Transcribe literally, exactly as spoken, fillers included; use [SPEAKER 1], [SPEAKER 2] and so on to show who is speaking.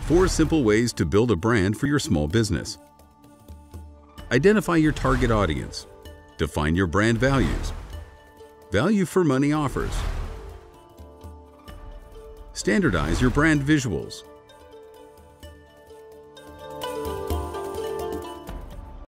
[SPEAKER 1] Four simple ways to build a brand for your small business. Identify your target audience. Define your brand values. Value for money offers. Standardize your brand visuals.